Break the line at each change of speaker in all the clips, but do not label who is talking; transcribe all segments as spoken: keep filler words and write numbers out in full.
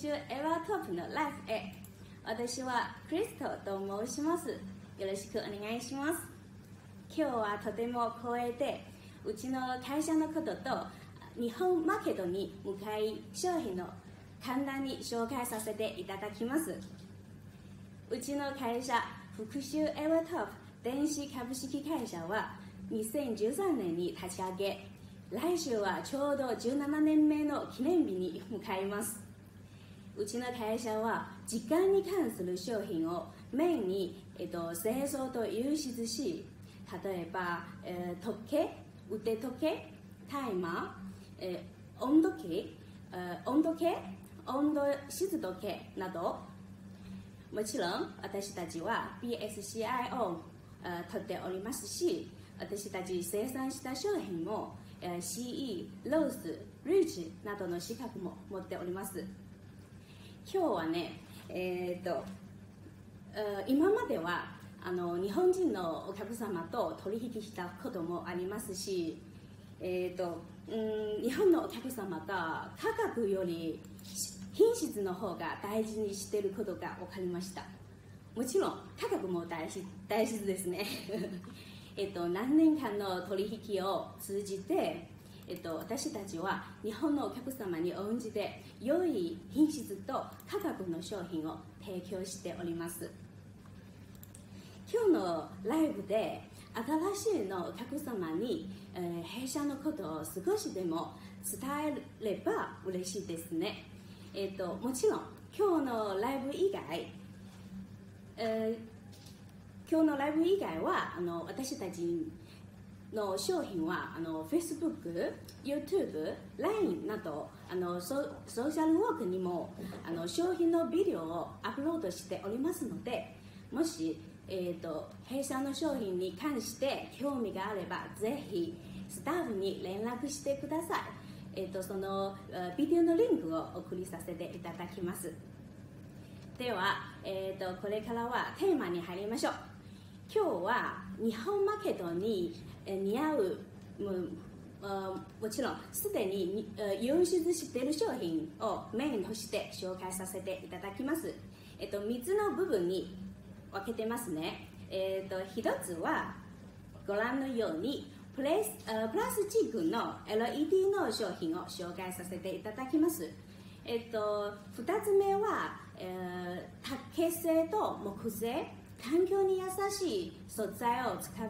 習エワートップのライフへ。私はクリストと申します。よろしくお願いします。今日はとても光栄で、うちの会社のことと日本マーケットに向かい商品の簡単に紹介させていただきます。うちの会社、復習エワートップ電子株式会社はにせんじゅうさんねんに立ち上げ、来週はちょうどじゅうななねんめの記念日に向かいます。うちの会社は時間に関する商品をメインに、えっと、製造と輸出し、例えば、えー、時計、腕時計、タイマー、えー、温度計、えー、温度計、温度湿度計など、もちろん私たちは ビーエスシーアイ を、えー、取っておりますし、私たち生産した商品も、えー、シーイー、ローズ、リーチなどの資格も持っております。今日はね、えー、と今まではあの日本人のお客様と取引したこともありますし、えー、とうん日本のお客様が価格より品質の方が大事にしていることが分かりました。もちろん価格も大事、大事ですねえっと何年間の取引を通じて、えっと、私たちは日本のお客様に応じて良い品質と価格の商品を提供しております。今日のライブで新しいのお客様に、えー、弊社のことを少しでも伝えれば嬉しいですね。えっと、もちろん今日のライブ以外、えー今日のライブ以外はあの私たちの商品はあの Facebook、YouTube、ライン などあの ソ, ソーシャルワークにもあの商品のビデオをアップロードしておりますので、もし、えー、と弊社の商品に関して興味があればぜひスタッフに連絡してください。えー、とそのビデオのリンクを送りさせていただきます。では、えー、とこれからはテーマに入りましょう。今日は日本マーケットに似合う も, もちろんすでに輸出している商品をメインとして紹介させていただきます。えっと、みっつの部分に分けてますね。えっと、ひとつはご覧のようにプレスプラスチックの エルイーディー の商品を紹介させていただきます。えっと、ふたつめは、えー、竹製と木製、環境に優しい素材を使って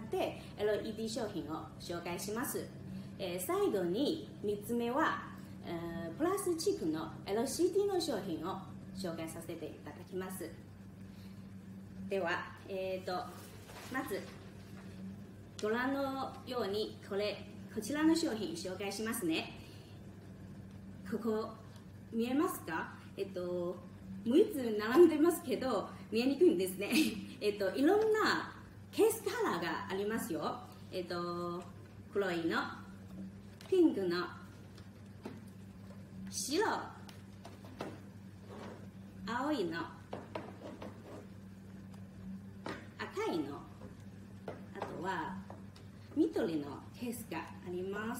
エルイーディー 商品を紹介します。えー、最後にみっつめは、えー、プラスチックの エルシーディー の商品を紹介させていただきます。では、えー、とまずご覧のようにこれこちらの商品紹介しますね。ここ見えますか？えっとむいつ並んでますけど見えにくいんですねえっといろんなケースカラーがありますよ。えっと黒いの、ピンクの、白、青いの、赤いの、あとは緑のケースがあります。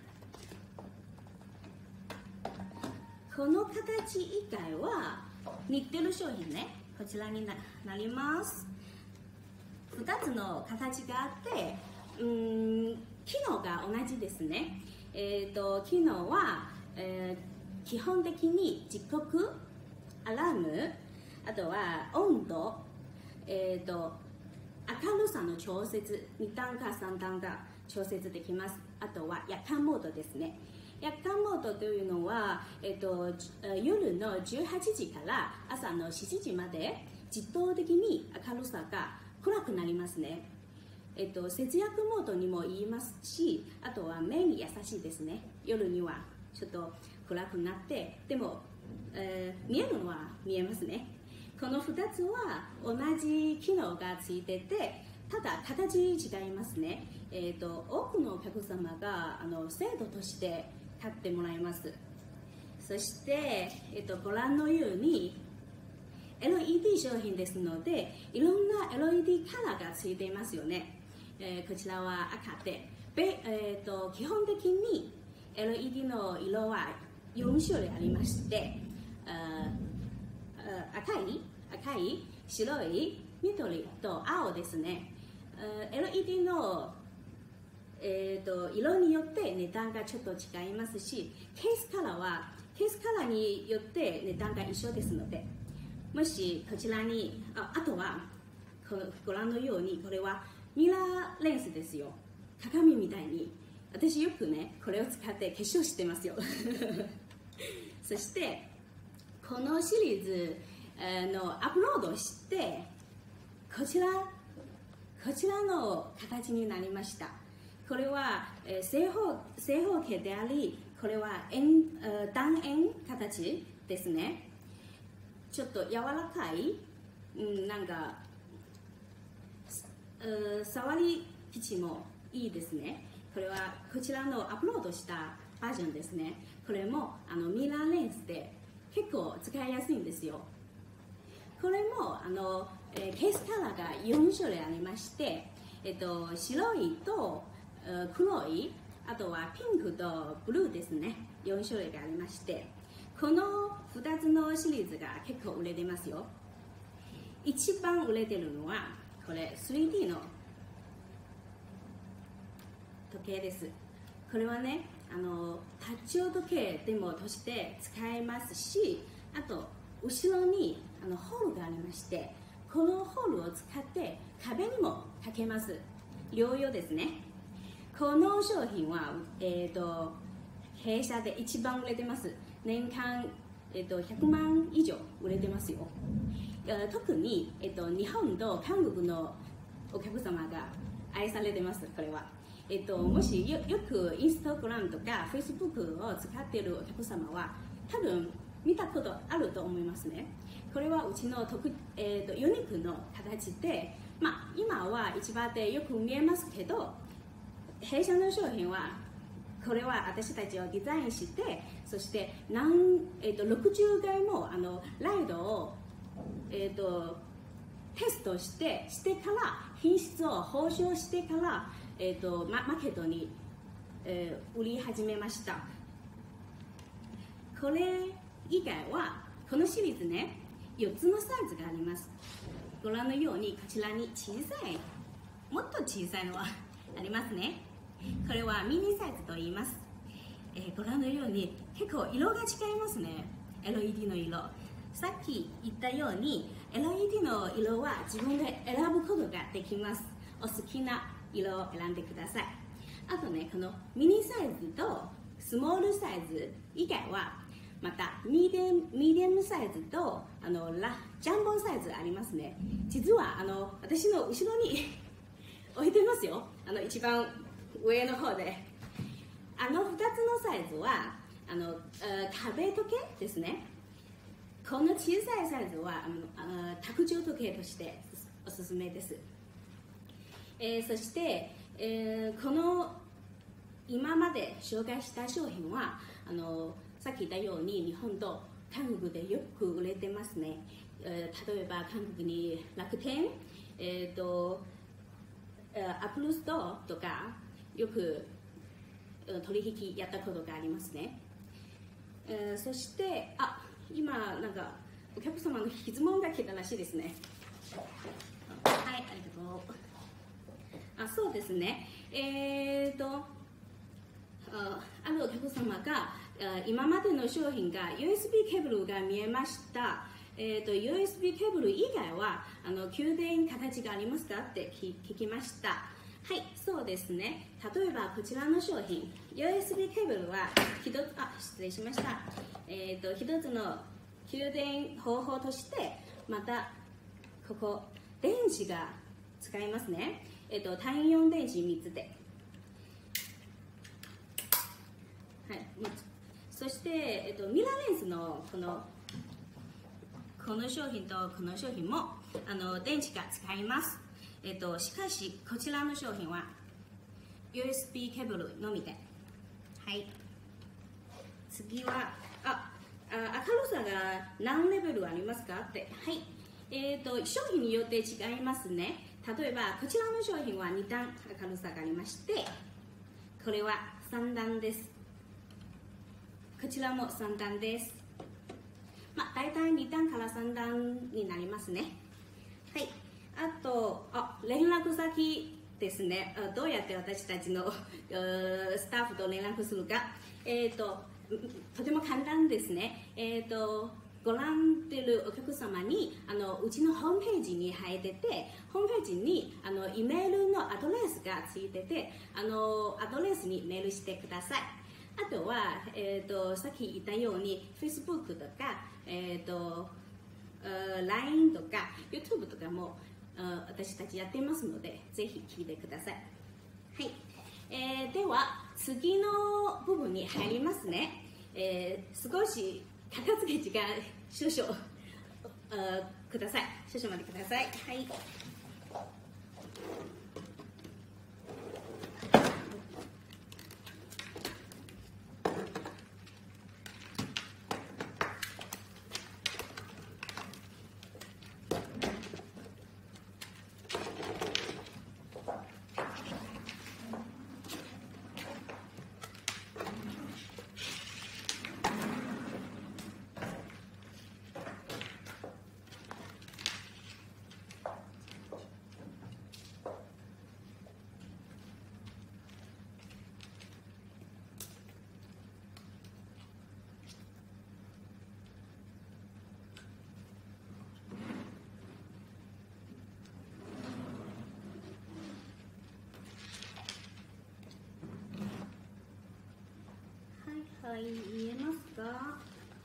この形以外は似てる商品ね、こちらに な, なります。ふたつの形があって、うーん機能が同じですね。えー、と機能は、えー、基本的に時刻、アラーム、あとは温度、えー、と明るさの調節、に段かさん段が調節できます。あとは夜間モードですね。夜間モードというのは、えっと、夜のじゅうはちじから朝のしちじまで自動的に明るさが暗くなりますね。えっと、節約モードにも言いますし、あとは目に優しいですね。夜にはちょっと暗くなってでも、えー、見えるのは見えますね。このふたつは同じ機能がついてて、ただ形違いますね。えー、と多くのお客様があの制度として買ってもらいます。そして、えっと、ご覧のように エルイーディー 商品ですので、いろんな エルイーディー カラーがついていますよね。えー、こちらは赤で、えー、と基本的に エルイーディー の色はよんしゅるいありまして、 ああ赤い赤い白い緑と青ですね。エルイーディー の、えー、と色によって値段がちょっと違いますし、ケースカラーはケースカラーによって値段が一緒ですので、もしこちらに あ, あとはこのご覧のようにこれはミラーレンスですよ。鏡みたいに私よくねこれを使って化粧してますよそしてこのシリーズのアップロードしてこちらこちらの形になりました。これは、えー、正方正方形であり、これは円楕円形ですね。ちょっと柔らかい、うん、なんか、うん、触り口もいいですね。これはこちらのアップロードしたバージョンですね。これもあのミラーレンスで結構使いやすいんですよ。これもあの、えー、ケースカラーがよん種類ありまして、えっと、白いと黒い、あとはピンクとブルーですね。よん種類がありまして、このふたつのシリーズが結構売れてますよ。一番売れてるのはこれ スリーディー の時計です。これはね、あのタッチ時計でもとして使えますし、あと後ろにあのホールがありまして、このホールを使って壁にもかけます。両用ですね。この商品は、えー、と弊社で一番売れてます。年間、えー、とひゃくまん以上売れてますよ。特に、えー、と日本と韓国のお客様が愛されてます。これは、えー、ともし よ, よくインスタグラムとかフェイスブックを使っているお客様は多分見たことあると思いますね。これはうちの特、えー、とユニークの形で、まあ、今は市場でよく見えますけど、弊社の商品はこれは私たちをデザインして、そして何、えー、とろくじゅうかいもあのライドを、えー、とテストしてしてから品質を保証してから、えー、とマーケットに、えー、売り始めました。これ以外はこのシリーズね、よっつのサイズがあります。ご覧のようにこちらに小さい、もっと小さいのはありますね。これはミニサイズと言います。えー、ご覧のように結構色が違いますね。 エルイーディー の色、さっき言ったように エルイーディー の色は自分で選ぶことができます。お好きな色を選んでください。あとね、このミニサイズとスモールサイズ以外はまたミディアム、ミディアムサイズとあのラジャンボサイズありますね。実はあの私の後ろに置いてますよ。あの一番上の方で、あのふたつのサイズはあの壁時計ですね。この小さいサイズはあの卓上時計としておすすめです。えー、そして、えー、この今まで紹介した商品はあのさっき言ったように日本と韓国でよく売れてますね。えー、例えば韓国に楽天、えーと、アップルストアとかよく取引やったことがありますね。えー、そしてあ今なんかお客様の質問が来たらしいですね。はい、ありがとう。あ、そうですね。えーとああるお客様が今までの商品が ユーエスビー ケーブルが見えました。えーと、ユーエスビー ケーブル以外はあの給電形がありますかって聞きました。はい、そうですね。例えばこちらの商品 ユーエスビー ケーブルは一つ、あ、失礼しました。えーと、一つの給電方法としてまたここ電池が使いますね。えーと、単四電池みっつで、はい、そして、えっと、ミラーレンスのこのこの商品とこの商品もあの電池が使います。えっと、しかしこちらの商品は ユーエスビー ケーブルのみで、はい、次はああ明るさが何レベルありますかって、はい、えっと、商品によって違いますね。例えばこちらの商品はに段明るさがありまして、これはさん段です。こちらもさん段です。ま体に段からさん段になりますね。はい、あとあ連絡先ですね。どうやって私たちのスタッフと連絡するか、えー、ととても簡単ですね。えー、とご覧てるお客様にあのうちのホームページに入ってて、ホームページにあの E メールのアドレスがついてて、あのアドレスにメールしてください。あとは、えー、とさっき言ったように Facebook とか、えー、と ライン とか YouTube とかも私たちやってますので、ぜひ聞いてください。はい、えー、では次の部分に入りますね。えー、少し片付け時間少々ください。少々待ってください。はい。はい、見えますか？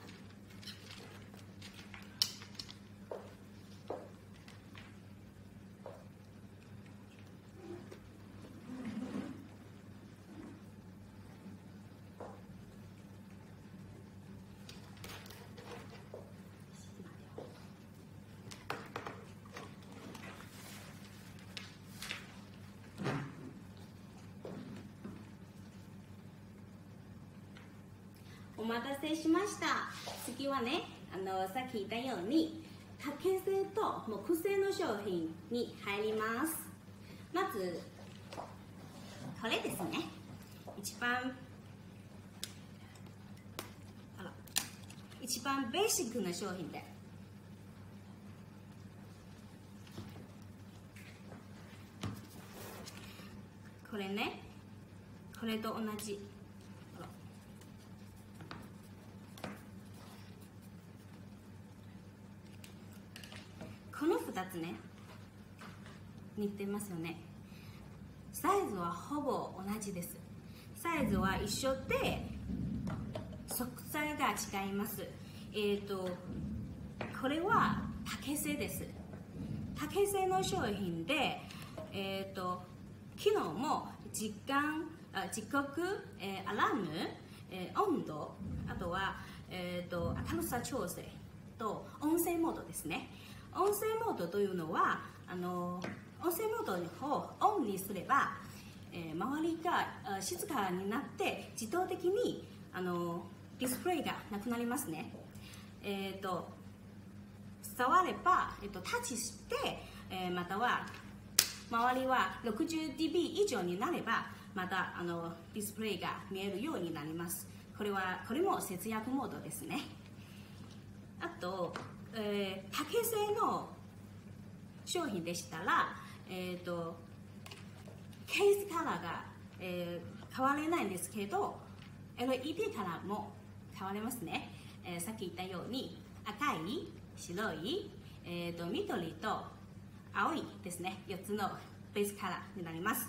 お待たせしました。次はね、あのさっき言ったように竹製と木製の商品に入ります。まずこれですね。一番あら一番ベーシックな商品で、これね、これと同じ。このふたつね、似てますよね。サイズはほぼ同じです。サイズは一緒で素材が違います。えーとこれは竹製です。竹製の商品で、えーと機能も時間、あ時刻、えー、アラーム、えー、温度、あとは、えーと明るさ調整と音声モードですね。音声モードというのは、あの音声モードをオンにすれば、えー、周りが静かになって自動的にあのディスプレイがなくなりますね。えー、と触れば、えー、とタッチして、えー、または周りは ろくじゅうディービー 以上になればまたあのディスプレイが見えるようになります。これはこれも節約モードですね。あとえー、竹製の商品でしたら、えー、とケースカラーが、えー、変われないんですけど エルイーディー カラーも変わりますね。えー、さっき言ったように赤い、白い、えー、と緑と青いですね。よっつのベースカラーになります。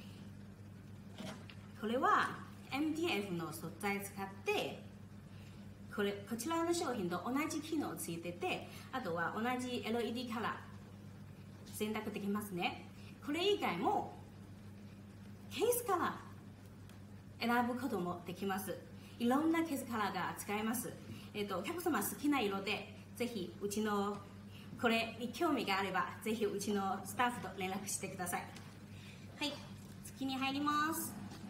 これは エムディーエフ の素材を使ってこれこちらの商品と同じ機能ついてて、あとは同じ エルイーディー カラー選択できますね。これ以外もケースカラー選ぶこともできます。いろんなケースカラーが使えます。えーと、お客様好きな色でぜひうちのこれに興味があればぜひうちのスタッフと連絡してください。はい、次に入ります。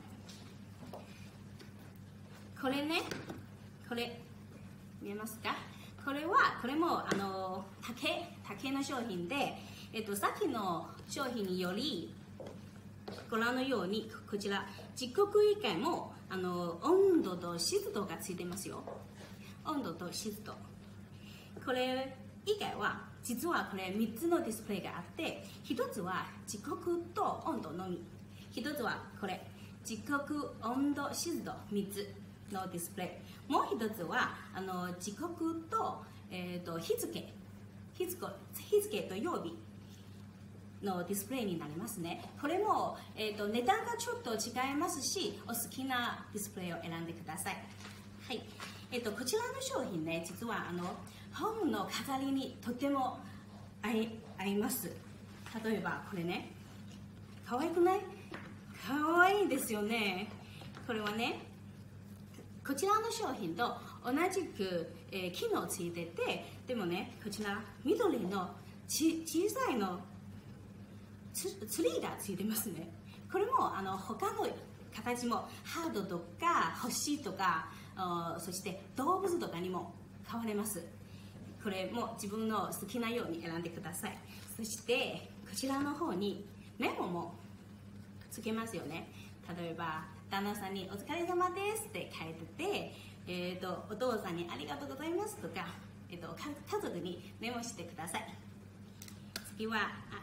これね、これ見えますか？これはこれもあの 竹, 竹の商品で、えっと、さっきの商品によりご覧のようにこちら時刻以外もあの温度と湿度がついてますよ。温度と湿度、 これ以外は実はこれみっつのディスプレイがあって、ひとつは時刻と温度のみ、ひとつはこれ時刻、温度、湿度みっつのディスプレイ、もうひとつはあの時刻と、えー、と日付日付日付と曜日のディスプレイになりますね。これも、えー、と値段がちょっと違いますし、お好きなディスプレイを選んでください。はい、えー、とこちらの商品ね、実はあのホームの飾りにとても合い、合います。例えばこれね、可愛くない？可愛いですよね。これはね、こちらの商品と同じく、えー、機能ついてて、でもね、こちら緑のち小さいのツツリーがついてますね。これもあの他の形もハードとか星とか、そして動物とかにも変われます。これも自分の好きなように選んでください。そしてこちらの方にメモもつけますよね。例えば旦那さんにお疲れ様ですって書いてて、えー、とお父さんにありがとうございますとか、えー、と家族にメモしてください。次はあ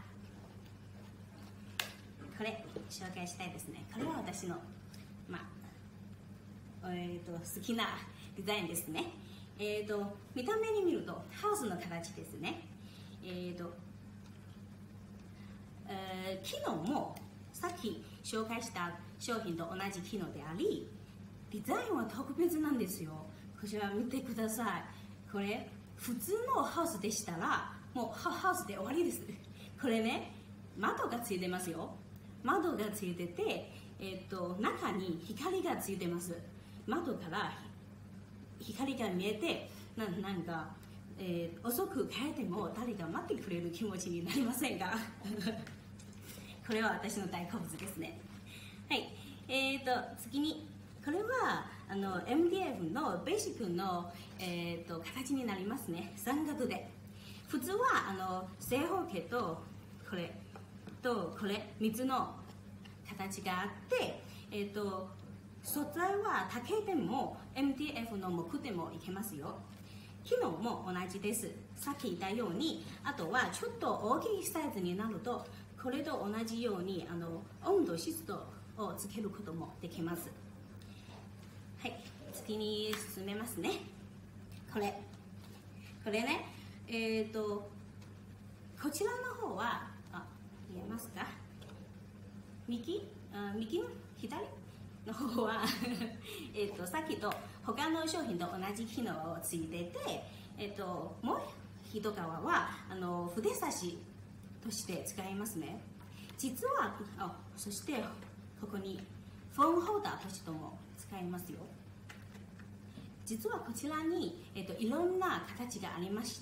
これ紹介したいですね。これは私の、まあえー、と好きなデザインですね。えー、と見た目に見るとハウスの形ですね。えーとえー、機能もさっき紹介した商品と同じ機能であり、デザインは特別なんですよ。こちら見てください。これ普通のハウスでしたらもうハウスで終わりです。これね、窓がついてますよ。窓がついてて、えー、と中に光がついてます。窓から光が見えて、ななんか、えー、遅く帰っても誰か待ってくれる気持ちになりませんか？これは私の大好物ですね。はい、えー、と次にこれはあの エムディーエフ のベーシックの、えー、と形になりますね。三角で、普通はあの正方形とこれとこれみっつの形があって、えー、と素材は竹でも エムディーエフ の木でもいけますよ。機能も同じです。さっき言ったように、あとはちょっと大きいサイズになるとこれと同じようにあの温度湿度をつけることもできます。はい、次に進めますね。これこれね、えー、とこちらの方はあ見えますか？右あ右の左の方はえとさっきと他の商品と同じ機能をついてて、えー、ともう一側はあの筆差しとして使いますね。実はあそしてここにフォンホルダーとしても使いますよ。実はこちらに、えー、といろんな形がありまして、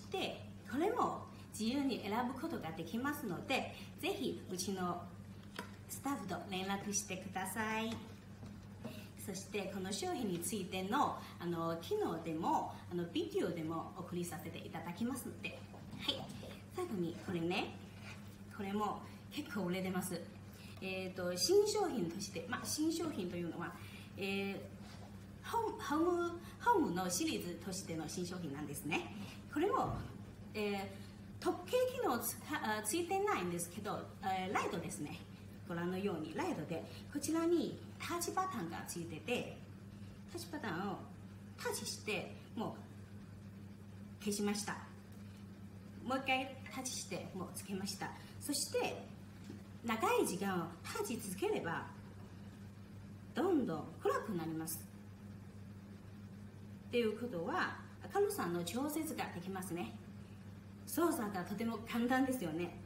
これも自由に選ぶことができますので、ぜひうちのスタッフと連絡してください。そしてこの商品についてのあの機能でもあのビデオでもお送りさせていただきますので、はい、最後にこれね、これも結構売れてます。えー、と新商品として、まあ、新商品というのは、えー、ホームホームのシリーズとしての新商品なんですね。これも、えー、時計機能つかついてないんですけど、えー、ライトですね。ご覧のようにライトで、こちらにタッチボタンがついてて、タッチボタンをタッチしてもう消しました。もう一回タッチしてもうつけました。そして長い時間をタッチ続ければどんどん暗くなります。ということは明るさの調節ができますね。操作がとても簡単ですよね。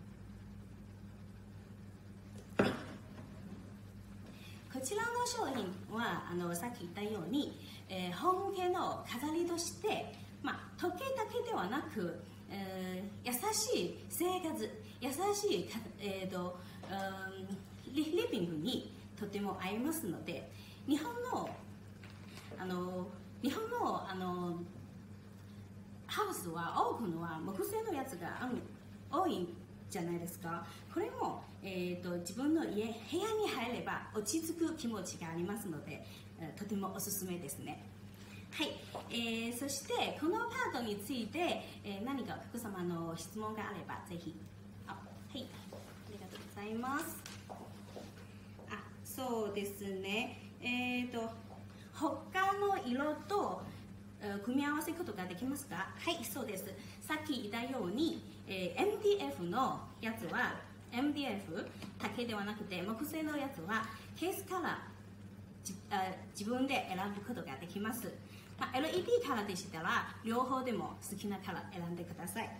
はい、こちらの商品はあのさっき言ったように、えー、ホーム系の飾りとして、まあ、時計だけではなく、えー、優しい生活、優しい、えーとうん、リ, リビングにとても合いますので、日本のあの日本のあのハウスは多くのは木製のやつがある多いんじゃないですか。これも、えー、と自分の家部屋に入れば落ち着く気持ちがありますので、えー、とてもおすすめですね。 、えー、そしてこのパートについて、えー、何かお客様の質問があればぜひ。あ、はい、ありがとうございます。あ、そうですね。えっ、ー、と他の色と組み合わせることができますか？はい、そうです。さっき言ったように、えー、エムディーエフ のやつは エムディーエフ だけではなくて木製のやつはケースカラーじあ自分で選ぶことができます。まあ、エルイーディー カラーでしたら両方でも好きなカラー選んでください。はい。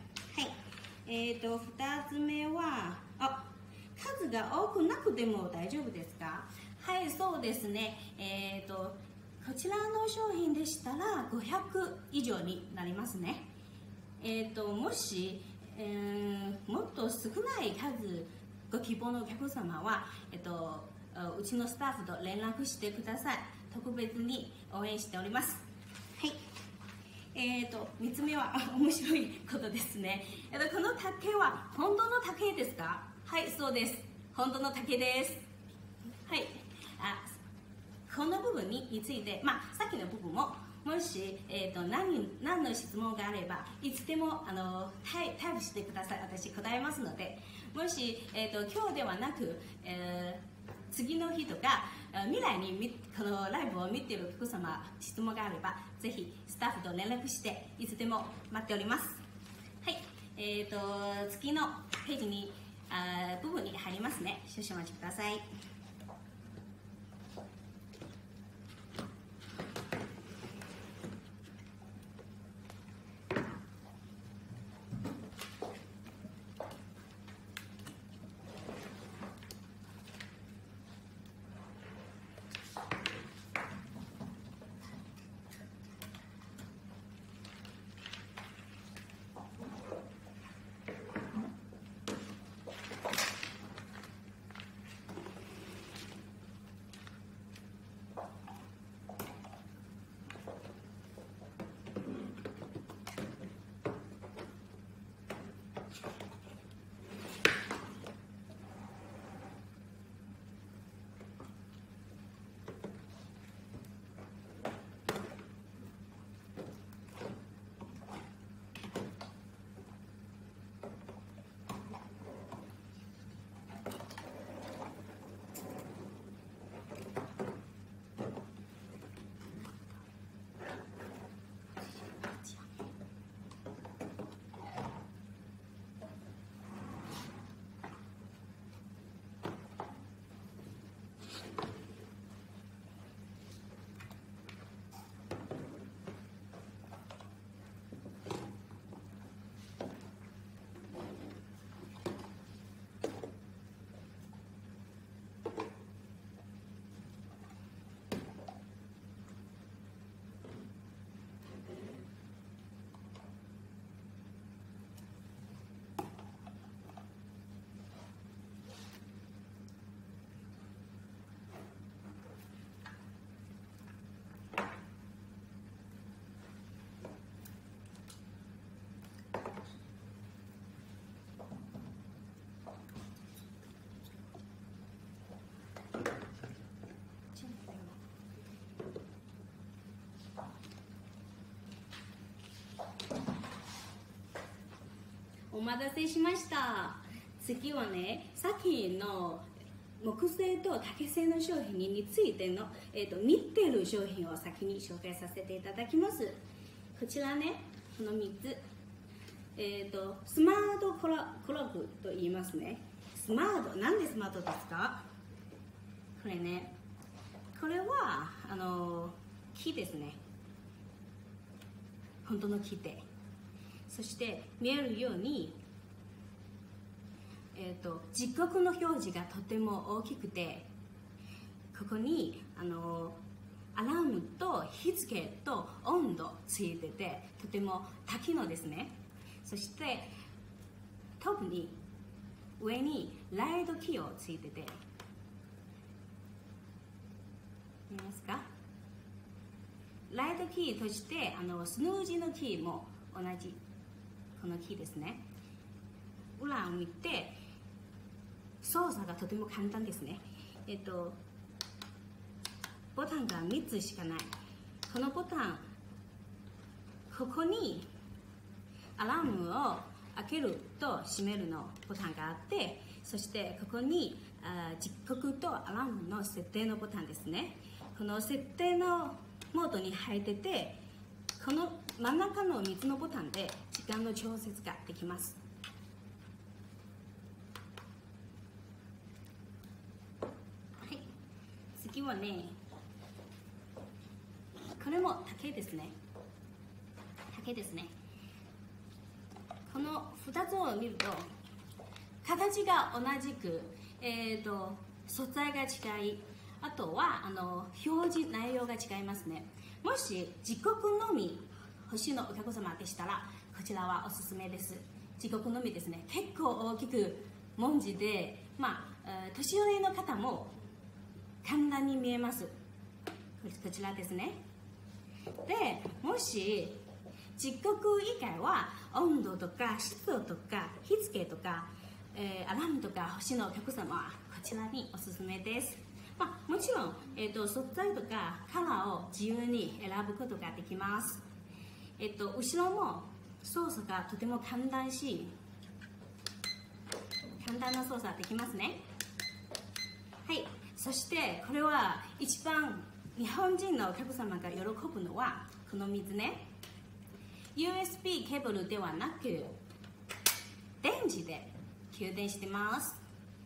えーとふたつめはあ数が多くなくても大丈夫ですか？はい、そうですね。えーとこちらの商品でしたらごひゃく以上になりますね。えーともし、えー、もっと少ない数ご希望のお客様は、えーとうちのスタッフと連絡してください。特別に応援しております。はい。えーとみっつめは面白いことですね。えーとこの竹は本当の竹ですか？はい、そうです。本当の竹です。はい。あ、この部分について、まあ、さっきの部分ももし、えーと 何, 何の質問があればいつでもあのタイタイプしてください。私答えますので、もし、えーと今日ではなく、えー次の日とか未来にこのライブを見ているお客様質問があればぜひスタッフと連絡していつでも待っております。はい、えーと次のページにあ部分に入りますね。少々お待ちください。お待たせしました。次はね、さっきの木製と竹製の商品についての、えーと、似ている商品を先に紹介させていただきます。こちらね、このみっつ、えーと、スマートクロックと言いますね。スマート、なんでスマートですか？これね、これはあの木ですね。本当の木で、そして見えるように、えーと、時刻の表示がとても大きくて、ここにあのアラームと日付と温度ついてて、とても多機能ですね。そして特に上にライトキーをついてて、見えますか？ライトキーとしてあのスヌージーのキーも同じこのキーですね。裏を見て操作がとても簡単ですね。えっとボタンがみっつしかない。このボタンここにアラームを開けると閉めるのボタンがあって、そしてここにあ時刻とアラームの設定のボタンですね。この設定のモードに入ってて、この真ん中のみっつのボタンで時間の調節ができます。はい、次はね、これも竹ですね。竹ですね。このふたつを見ると形が同じく、えーと、素材が違い、あとはあの表示内容が違いますね。もし時刻のみ欲しいのお客様でしたら、こちらはおすすめです。時刻のみですね。結構大きく文字で、まあ、年寄りの方も簡単に見えます。こちらですね。で、もし時刻以外は温度とか湿度とか日付とか、えー、アラームとか欲しいのお客様はこちらにおすすめです。まあ、もちろん、えーと、素材とかカラーを自由に選ぶことができます。えーと、後ろも操作がとても簡単し、簡単な操作できますね。はい、そしてこれは一番日本人のお客様が喜ぶのはこの水ね。ユーエスビー ケーブルではなく電池で給電してます。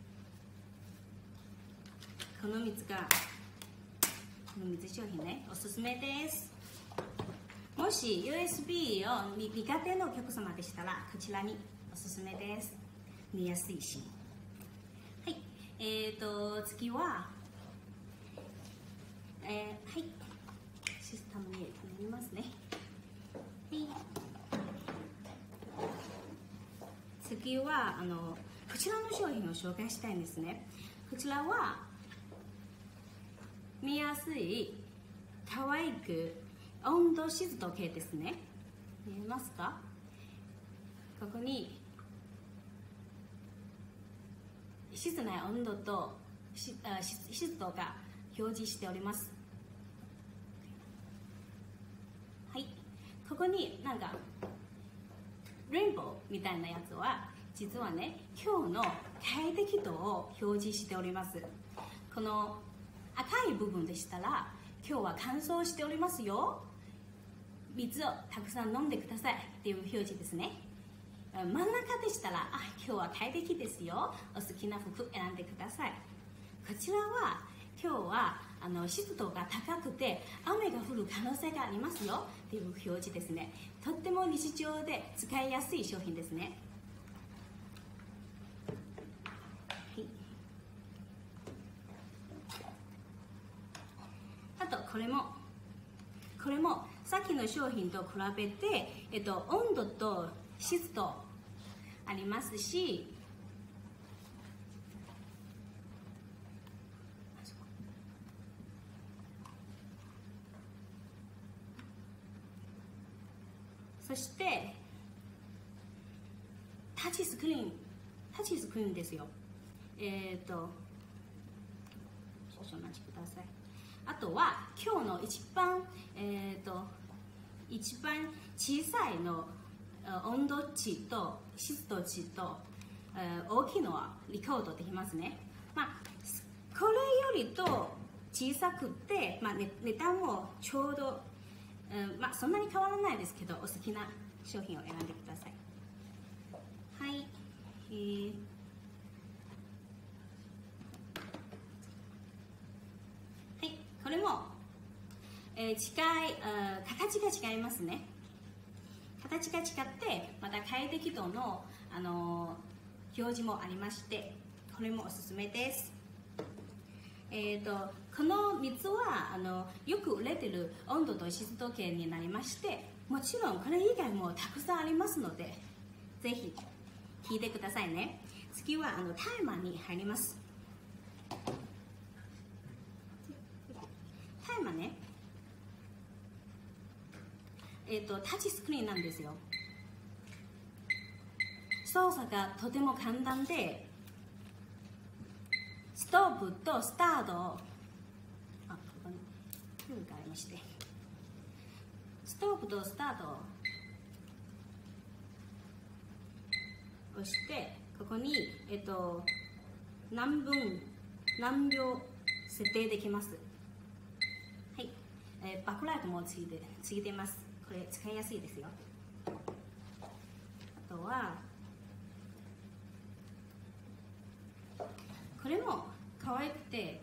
この水がこの水商品ね、おすすめです。もし ユーエスビー を苦手なお客様でしたらこちらにおすすめです。見やすいし。はい、えーと次は、えー、はいシステムに頼みますね。はい、次はあのこちらの商品を紹介したいんですね。こちらは見やすい可愛く温度湿度計ですね。見えますか？ここに室内温度と湿度が表示しております。はい、ここになんかレインボーみたいなやつは実はね、今日の快適度を表示しております。この赤い部分でしたら今日は乾燥しておりますよ、水をたくさん飲んでくださいっていう表示ですね。真ん中でしたら、あ、今日は快適ですよ、お好きな服選んでください。こちらは今日はあの湿度が高くて雨が降る可能性がありますよっていう表示ですね。とっても日常で使いやすい商品ですね。はい、あとこれもこれもさっきの商品と比べて、えっと、温度と湿度ありますし、そしてタッチスクリーンタッチスクリーンですよ。えっ、ー、と少々お待ちください。あとは今日の一番えっ、ー、と一番小さいの温度値と湿度値と、えー、大きいのはリコードできますね。まあ、これよりと小さくて、まあ、ね、値段もちょうど、うん、まあ、そんなに変わらないですけど、お好きな商品を選んでください。はい、えーはい、これも、えー、近い、形が違いますね。形が違ってまた快適度の、あのー、表示もありまして、これもおすすめです。えーと、このみっつはあのよく売れている温度と湿度計になりまして、もちろんこれ以外もたくさんありますので、ぜひ聞いてくださいね。次はあのタイマーに入ります。タイマーね、えーと、タッチスクリーンなんですよ。操作がとても簡単で、ストップとスタート、あ、ここにフルがありまして、ストップとスタート
押してここに、えっと、何分何秒設定できます。はい、えー、バックライトもついてついてます。これ使いやすいですよ。あとはこれも可愛くて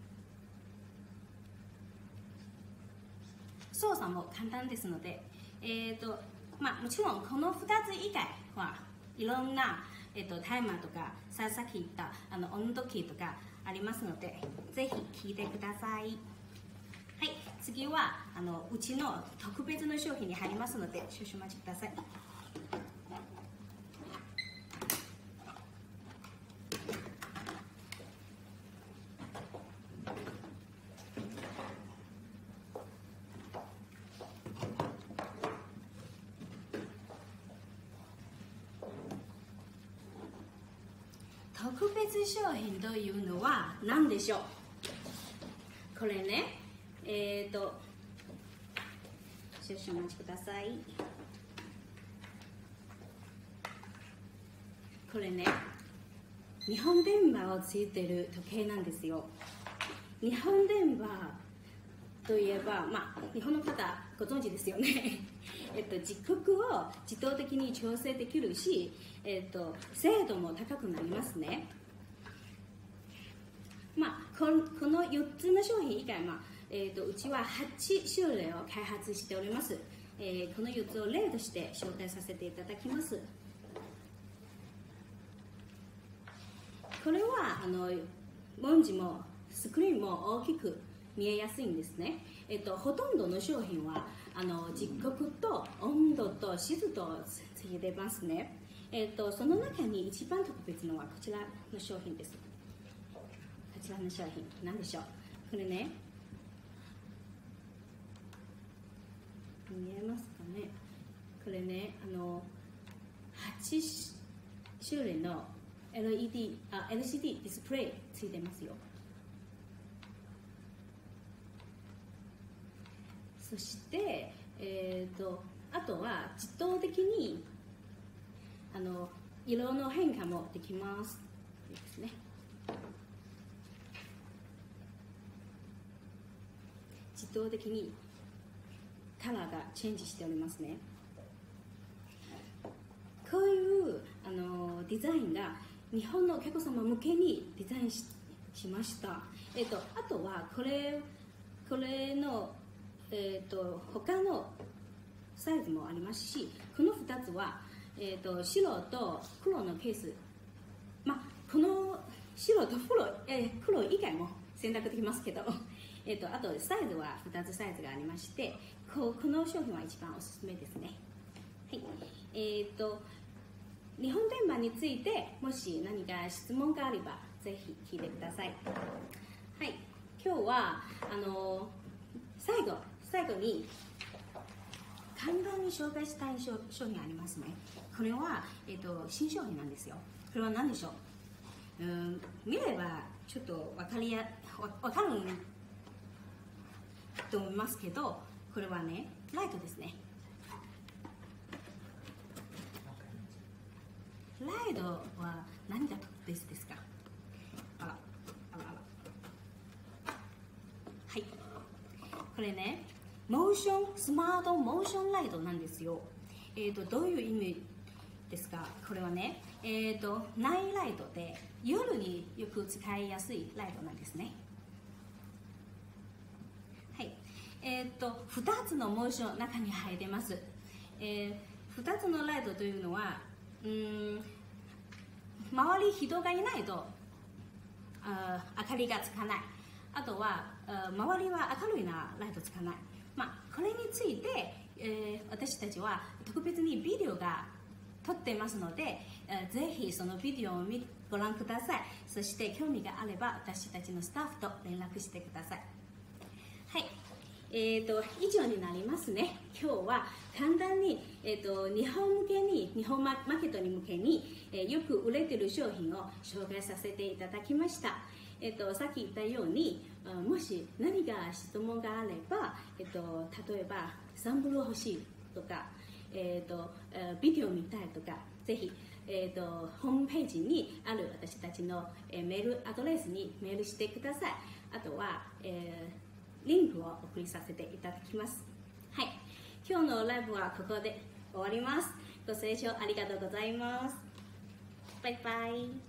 操作も簡単ですので、えーとまあ、もちろんこのふたつ以外はいろんな、えーと、タイマーとかさっき言ったあの温度計とかありますので、ぜひ聞いてください。はい、次はあのうちの特別な商品に入りますので少々お待ちください。特別商品というのは何でしょう。これね、えっ、ー、と少々お待ちください。これね、日本電話をついてる時計なんですよ。日本電話といえば、まあ、日本の方ご存知ですよね。えっと、時刻を自動的に調整できるし、えっと、精度も高くなりますね。まあ、このよっつの商品以外、まあえっと、うちははちしゅるいを開発しております。えー、このよっつを例として紹介させていただきます。これはあの文字もスクリーンも大きく見えやすいんですね。えっと、ほとんどの商品はあの時刻と温度と湿度をついてますね。えっと、その中に一番特別なのはこちらの商品です。こちらの商品何でしょう。これね、見えますかね。これね、あのはち種類の エルイーディー あ エルシーディー ディスプレイついてますよ。そして、えー、とあとは自動的にあの色の変化もできますですね。自動的にカラーがチェンジしておりますね。こういうあのデザインが日本のお客様向けにデザイン し, しました。えっと、あとはこれこれの、えっと、他のサイズもありますし、このふたつは、えっと、白と黒のケース、まあ、この白と黒、えー、黒以外も選択できますけど、えっと、あとサイズはふたつサイズがありまして、こ, この商品は一番おすすめですね。はい、えっと日本電話についてもし何か質問があればぜひ聞いてください。はい、今日はあの最後最後に簡単に紹介したい商品ありますね。これは、えっと、新商品なんですよ。これは何でしょう。うん、見ればちょっと分かりや分かると思いますけど、これはね、ライトですね。ライトは何が特別ですか。あらあらあら、はい、これね、モーションスマートモーションライトなんですよ。えーとどういう意味ですか。これはね、えーとナイライトで夜によく使いやすいライトなんですね。はい、えーとふたつのモーション中に入ってます。えー、ふたつのライトというのは、うーん周り人がいないとあ明かりがつかない。あとはあ周りは明るいなライトつかない。まあ、これについて、えー、私たちは特別にビデオが撮ってますので、えー、ぜひそのビデオを見ご覧ください。そして興味があれば私たちのスタッフと連絡してください。はい、えーと、以上になりますね。今日は簡単に、えーと、日本向けに日本マーケットに向けに、えー、よく売れている商品を紹介させていただきました。えーと、さっき言ったように、もし何か質問があれば、えーと、例えばサンプル欲しいとか、えーと、ビデオ見たいとか、ぜひえー、とホームページにある私たちの、えー、メールアドレスにメールしてください。あとは、えー、リンクを送りさせていただきます。はい、今日のライブはここで終わります。ご清聴ありがとうございます。バイバイ。